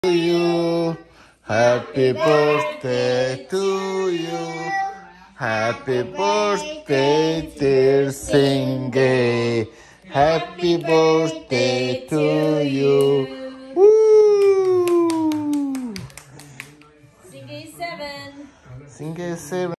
you. Happy birthday to you. Happy birthday, dear Singay. Happy birthday to you. Woo! Singay 7. Singay 7.